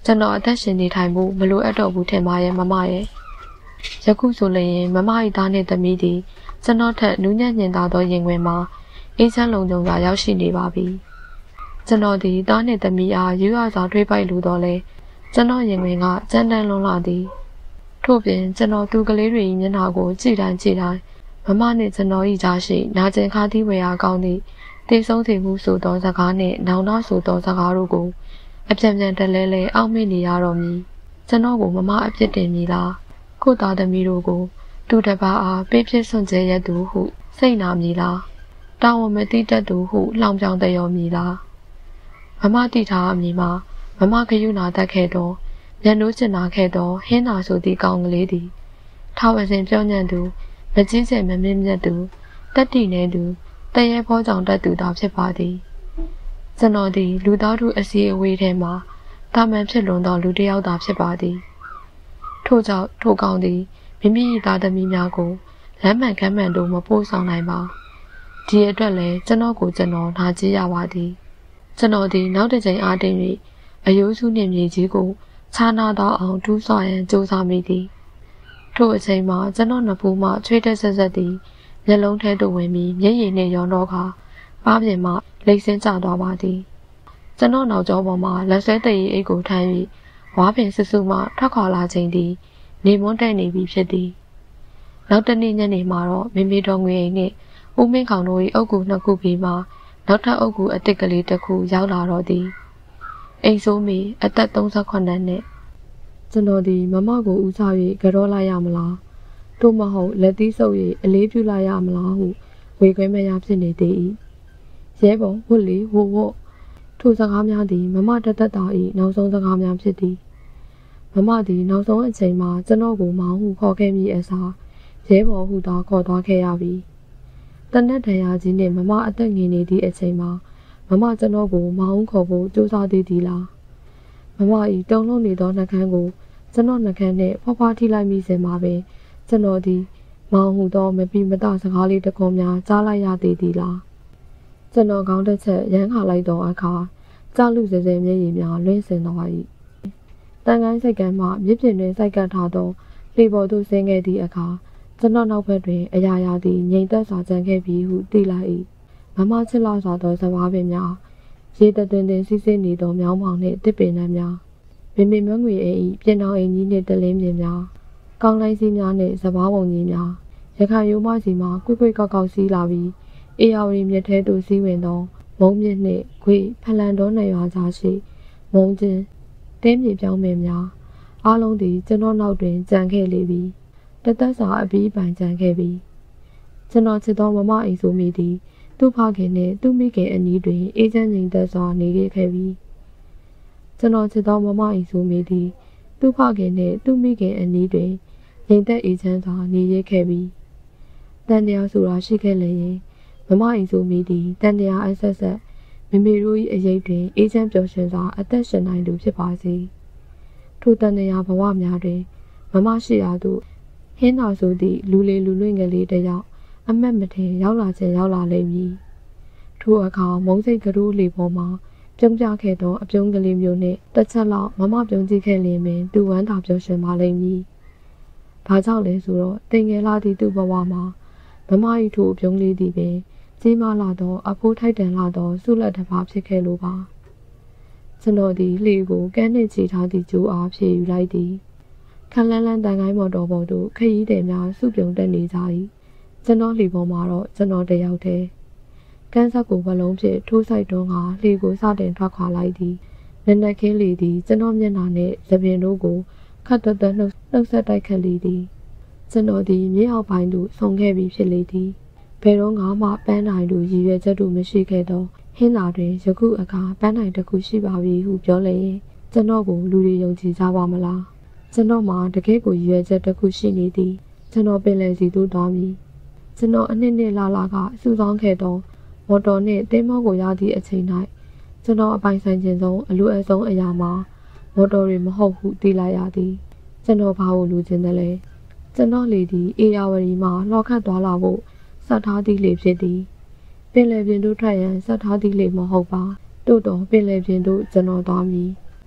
ကျွန်တော်အသက်ရှင်နေထိုင်မှုမလိုအပ်တော့ဘူးထင်ပါရဲ့မမရဲ့ယခုဆိုလျင်မမ၏သားနှင့်သမီးသည်ကျွန်တော်ထက်နူးညံ့ညင်သာသောရင်ခွင်မှာအေးချမ်းလုံခြုံစွာရောက်ရှိနေပါပြီကျွန်တော်သည်သားနှင့်သမီးအားယူရစွာထွေးပိုက်လိုတော့လဲကျွန်တော်ရင်ခွင်ကကြမ်းတမ်းလွန်းလာသည်ထို့ပြင်ကျွန်တော်သူကလေးတွေ၏မျက်နှာကိုကြည့်တိုင်းကြည့်တိုင်းမမနှင့်ကျွန်တော်၏ကြားရှိနာကျင်ခါသီးဝေအားကောင်းသည့်တေဆုံးစေမှုဆိုသောစကားနှင့်နောင်နာဆိုသောစကားတို့ကိုအပြန်ပြန်တလဲလဲအောက်မေ့နေရတော့မည်ကျွန်တော်ကိုမမအပြစ်တင်မည်လားကိုသားသမီးတို့ကိုသူတစ်ပါးအားပေးဖြစ်စွန့်ကြဲရသူဟုစိတ်နာမည်လားတာဝန်မသိတတ်သူဟုလှောင်ပြောင်တရောမည်လားမမတိထားအမည်မှာမမခရုဏာတတ်ခဲ့သောမျက်နှိုးကျင်နာခဲ့သောဟင်းသာဆိုသည့်ကောင်ကလေးသည်ထာဝစဉ်ပြောညံ့သူမကြီးကျယ်မမြင့်မြတ်သူတက်တည်နေသူတရေဖောကြောင့်တတ်သူသာဖြစ်ပါသည်ကျွန်တော်သည်လူသားတို့အစည်းအဝေးထဲမှာတာမန်ဖြစ်လွန်သောလူတစ်ယောက်သာဖြစ်ပါသည်ထို့ကြောင့်ထိုကောင်သည်မိမိ၏သားသမီးများကိုလမ်းမှန်ကမ်းမှန်တို့မပို့ဆောင်နိုင်ပါဒီအတွက်လည်းကျွန်တော်ကိုကျွန်တော်နာကျင်ရပါသည်ကျွန်တော်သည်နောက်တစ်ချိန်အားတင်း၍အယိုးစုနှင့်မြေကြီးကိုခြားနာသောအောင်တူးဆွရန်ကြိုးစားမိသည်ထို့အချိန်မှာကျွန်တော်နှစ်ဖူးမှချွေးတက်ဆက်ဆက်သည်မျက်လုံးထဲသို့ဝင်ပြီးမျက်ရည်နှင့်ရောတော့ခါပါးပြင်မှလိမ့်ဆင်းကျသွားပါသည်ကျွန်တော်နောက်ကျောပေါ်မှာလက်ဆွဲတည်အိတ်ကိုထမ်း၍ဝါပင်ဆူဆူမှထွက်ခွာလာချိန်သည်နေမွန်းတက်နေပြီဖြစ်သည်နောက်တနေ့ညနေမှာတော့မိမိတော်ငွေအိမ်နှင့်ဦးမင်းခေါင်တို့၏အုပ်ကူနှစ်ခုပြီးမှနောက်ထပ်အုပ်ကူအစ်စ်ကလေးတစ်ခုရောက်လာတော့သည်အိမ်ဆိုးမီအသက်သုံးဆခုနှစ်နှစ်ကျွန်တော်ဒီမမကိုဦးစား၍ကြောလိုက်ရမလားတို့မဟုတ်လက်သီးဆုပ်၍အလေးပြုလိုက်ရမလားဟုဝေခွဲမရဖြစ်နေသေး၏ရဲဘော်ဝတ်လီဝဝထိုစကားများသည်မမတသက်တာ၏နောက်ဆုံးစကားများဖြစ်သည်မမသည်နောက်ဆုံးအချိန်မှာကျွန်တော်ကိုမောင်ဟုခေါ်ခဲ့မိအစားရဲဘော်ဟုသာခေါ်သွားခဲ့ရပြီတနက်တရာကြီးနှင့်မမအသက်ငယ်နေသည့်အချိန်မှာမမကျွန်တော်ကိုမောင်ခေါ်ဖို့ကြိုးစားသေးသည်လားမမ၏တုံ့လုံနေသောနှကန်းကိုကျွန်တော်နှကန်းနှင့်ဖွားဖွားထိလိုက်မိစဉ်မှာပင်ကျွန်တော်သည်မောင်ဟုသောမပီမတစကားလေးတစ်ခုများကြားလိုက်ရသေးသည်လားကျွန်တော်ကောင်းတစ်ချက်ရမ်းခါလိုက်သောအခါကြားလူစဲစဲမျက်ရည်များလွင့်စင်သွား၏တန်ကိုင်းစိတ်ကမ်းမှမြစ်ပြင်တွင်စိုက်ကပ်ထားသောလေပေါ်သို့ဆင်းခဲ့သည့်အခါကျွန်တော်နောက်ဘက်တွင်အရာရာသည်ငြိမ်သက်စွာကျန်ခဲ့ပြီဟုသိလိုက်၏မမချစ်လောက်စွာသောစကားပင်များရေတသွင်သွင်စီးဆင်းနေသောမြောင်းမောင်နှင့်တစ်ပင်နှံများမိမိမွငွေအိမ်၏ပြင်တော်အိမ်ကြီးနှင့်တလင်းပြင်များကောင်းလိုက်စီးများနှင့်စပားပုံကြီးများရခိုင်ရိုးမစီမှကွိကွိကောက်ကောက်စီးလာပြီးအေယာဝတီမြစ်ထဲသို့စီးဝင်သောမုံမြစ်နှင့်ခွေဖလန်တော်နယ်ရွာကြားရှိမုံချင်းတင်းမြေပြောင်းပင်များအားလုံးသည်ကျွန်တော်နောက်တွင်ကြံခဲ့လေပြီတသက်စာအပြီးပိုင်ကြံခဲ့ပြီကျွန်တော်ချစ်သောမမအိမ်ဆိုမိသည်သူ့ဖခင်နှင့်သူ့မိခင်အနီးတွင်အေးချမ်းငြိမ်သက်စွာနေခဲ့ပြီကျွန်တော်ချစ်သောမမအိမ်ဆိုမိသည်သူ့ဖခင်နှင့်သူ့မိခင်အနီးတွင်ငြိမ်သက်အေးချမ်းစွာနေရခဲ့ပြီတန်တရားဆိုတာရှိခဲ့လျင်မမအိမ်ဆိုမိသည်တန်တရားအဆက်ဆက်မိမိတို့၏အရေးတွင်အေးချမ်းပျော်ရွှင်စွာအသက်ရှင်နိုင်သူဖြစ်ပါစေထိုတန်တရားဘဝများတွင်မမရှိရာသို့ဟင်းသာဆိုသည့်လူလေးလူလွင့်ကလေးတစ်ယောက်အမတ်မထင်ရောက်လာခြင်းရောက်လာလိမ့်မည်ထိုအခါမုံစိတ်ကလေးလေးပေါ်မှာပြုံးပြခဲ့သောအပြုံးကလေးမျိုးနှင့်တစ်ချက်လောက်မမပြုံးကြည့်ခဲ့လျင်ပင်သူဝမ်းသာပျော်ရွှင်ပါလိမ့်မည်ဘာကြောင့်လဲဆိုတော့တင်ငယ်လာသည့်သူ့ဘဝမှာမမ၏ထိုအပြုံးလေးသည်ပင်ကြီးမားလာသောအဖိုးထိုက်တန်လာသောဆုလက်တစ်ပါးဖြစ်ခဲ့လိုပါကျွန်တော်သည်လှေကိုကမ်းနှင့်ချီထားသည့်ကျိုးအားဖြည့်ယူလိုက်သည်ခက်လန်းလန်းတန်ကိုင်းမော်တော်ပေါ်သို့ခရီးသည်များစုပြုံတက်နေကြ၏ကျွန်တော်လှေပေါ်မှာတော့ကျွန်တော်တယောက်တည်းကန်းဆက်ကိုဘလုံးဖြင့်ထိုးဆိုင်တွန်းကလှေကိုစတင်ထွက်ခွာလိုက်သည်နက်နက်ခင်းလေသည်ကျွန်တော်မျက်နှာနှင့်သပင်တို့ကိုခတ်သွက်နှုတ်နှုတ်ဆက်တိုက်ခတ်လေသည်ကျွန်တော်သည်မြေအောက်ပိုင်းသို့ဆုံခဲ့ပြီးဖြစ်လေသည်ဘယ်တော့မှပန်းနိုင်တို့ရည်ရွယ်ချက်တို့မရှိခဲ့သောဟင်းသာတွင်ယခုအခါပန်းနိုင်တစ်ခုရှိပါပြီဟုပြောလျင်ကျွန်တော်ကိုလူတွေယုံကြည်ကြပါမလားကျွန်တော်မှာတကယ့်ကိုရည်ရွယ်ချက်တစ်ခုရှိနေသည်ကျွန်တော်ပင်လယ်စီသို့သွားမည်ကျွန်တော်အနှစ်နှစ်လာလာကစူဆောင်းခဲ့သောမော်တော်နှင့်တင်းမောကိုရသည့်အချိန်၌ကျွန်တော်အပိုင်ဆိုင်ခြင်းဆုံးအလိုအဆုံးအရာမှာမော်တော်တွေမဟုတ်ဟုသိလိုက်ရသည်ကျွန်တော်ဘာကိုလူချင်းတယ်လဲကျွန်တော်လေသည်အေယာဝတီမှလှော်ခတ်သွားလာဖို့ဆက်ထားသည့်လေဖြစ်သည်ပင်လယ်ပြင်သို့ထွက်ရန်ဆက်ထားသည့်လေမဟုတ်ပါတို့တော့ပင်လယ်ပြင်သို့ကျွန်တော်သွားမည်တ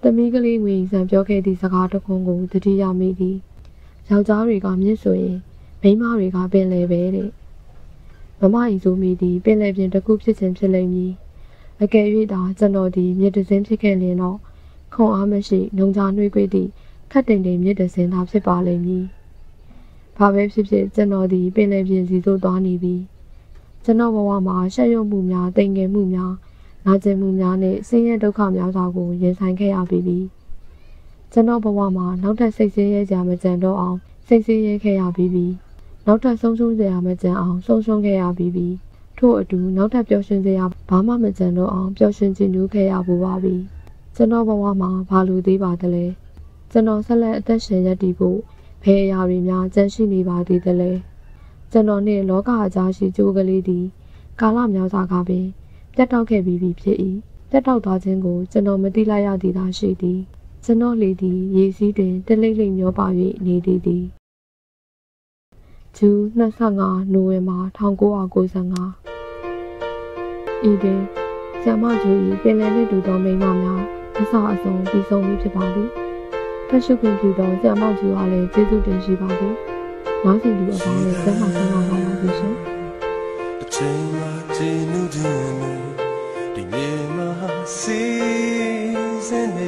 သမီးကလေးငွေဆန်ပြောခဲ့သည့်စကားတစ်ခုကိုတတိယမိသည်ယောက်ျားတွေကမြင့်ဆိုရင်မိန်းမတွေကပင်လယ်ပဲတဲ့မမဤဆိုမိသည်ပင်လယ်ပြင်တစ်ခုဖြစ်ခြင်းဖြစ်လိမ့်မည်အကယ်၍သာကျွန်တော်သည်မြစ်တစင်းဖြစ်ခဲ့လျင်တော့ခွန်အားမရှိနှုံချနှွေးကွေးသည့်ခတ်တိမ်တိမ်မြစ်တစင်းသာဖြစ်ပါလိမ့်မည်ဘာပဲဖြစ်ဖြစ်ကျွန်တော်သည်ပင်လယ်ပြင်စီသို့သွားနေပြီကျွန်တော်ဘဝမှာရှက်ရွံ့မှုများတိမ်ငယ်မှုများနာကျင်မှုများနဲ့ဆင်းရဲဒုက္ခများစွာကိုရင်ဆိုင်ခဲ့ရပြီးပြီကျွန်တော်ဘဝမှာနောက်ထပ်စိတ်ဆင်းရဲကြမကြံတော့အောင်စိတ်ဆင်းရဲခဲ့ရပြီးပြီနောက်ထပ်ဆုံးရှုံးစရာမကြံအောင်ဆုံးရှုံးခဲ့ရပြီးပြီထို့အတူနောက်ထပ်ပျော်ရွှင်စရာဘာမှမကြံတော့အောင်ပျော်ရွှင်ခြင်းနူးခဲ့ရပူပါပြီကျွန်တော်ဘဝမှာဘာလို့သေးပါသလဲကျွန်တော်ဆက်လက်အသက်ရှင်ရည်တည်ဖို့ဘယ်အရာတွေများကြံရှိနေပါသေးသလဲကျွန်တော်နှင့်လောကအကြားရှိကြိုးကလေးသည်ကာလများစွာကပင်ပြတ်တောက်ခဲ့ပြီးပြီဖြစ်၏ပြတ်တောက်သွားခြင်းကိုကျွန်တော်မသိလိုက်ရသည်သာရှိသည်ကျွန်တော်လေသည်ရေစီးတွင်တလိမ့်လိမ့်မျောပါ၍နေသည်သည်ဇူလိုင်၂၅နိုဝင်ဘာ၁၉၉၅ဤတွင်ဆရာမဂျူ၏ပင်လယ်နှင့်တူသောမိန်းမများအစအဆုံးပြီးဆုံးပြီဖြစ်ပါသည်ဖက်ရှုခွင့်ပြုသောဆရာမဂျူအားလည်းကျေးဇူးတင်ရှိပါသည်နောက်စီလူအပေါင်းနဲ့ဆက်မှဆက်မှပါပါသည်ရှင်အချိန်မှကြည်နူးခြင်းဒီမြေမှာစီစနေ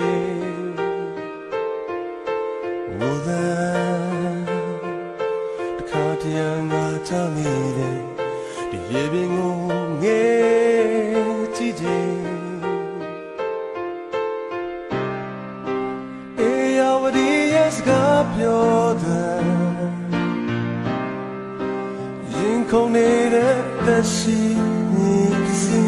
ငိုသာတခါတည်းငါချမ်းမိတယ်ဒီရေပင်ကိုငယ်ကြည့်ခြင်းအေးရဝဒီရဲ့စကားပြောတဲ့ရင်ခုန်နေတဲ့သက်ရှိနေစီ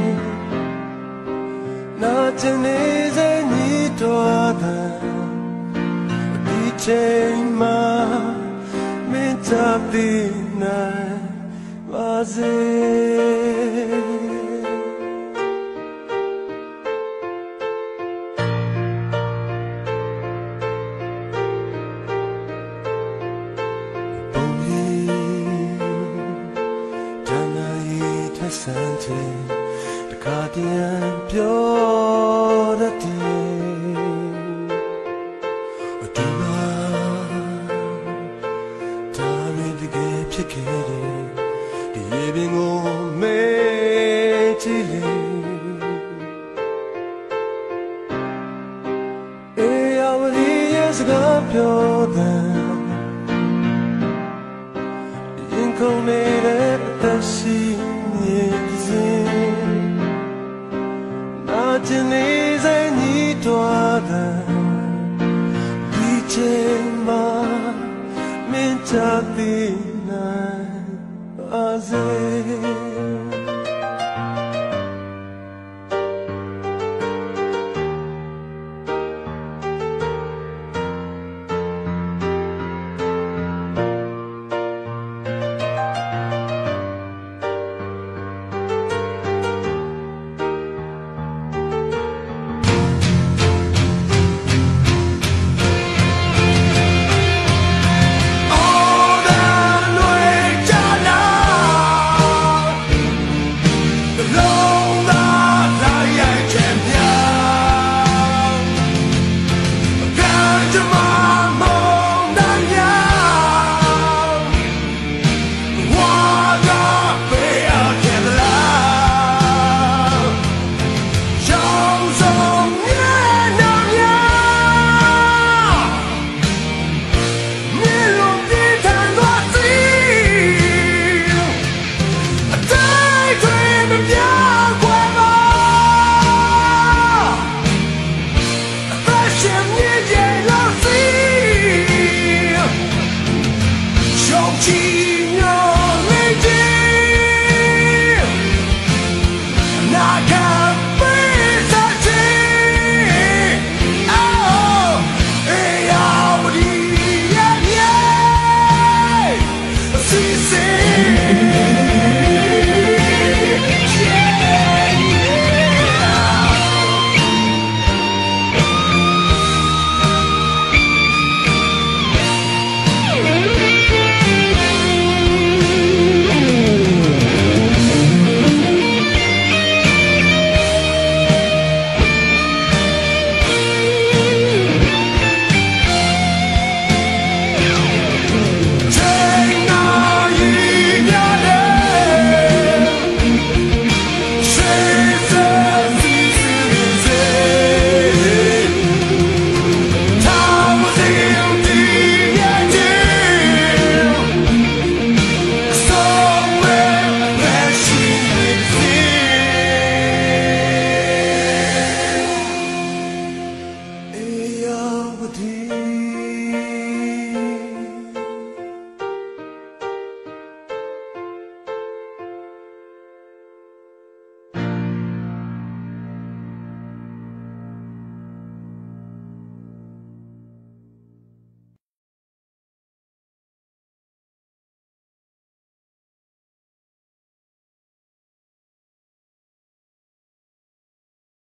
နာကျင်နေစေညီတော်တဲ့ဒီချိန်မှာမင်းတပ်ပြီးနိုင်ပါစေစံချင်တခါတည်းပြောတတ်တယ်အတူပါဒါမင်းတကယ်ဖြစ်ခဲ့တယ်ဒီရေပင်ကိုမေ့ကြည့်လေအေးရဝဒီရဲ့စကားပြောတဲ့ရင်ခုန်နေတဲ့အသက်ရှိနာကျင်နေစေညီတော်တဲ့ဒီချိန်မှာမင်းချသည်နိုင်ပါစေ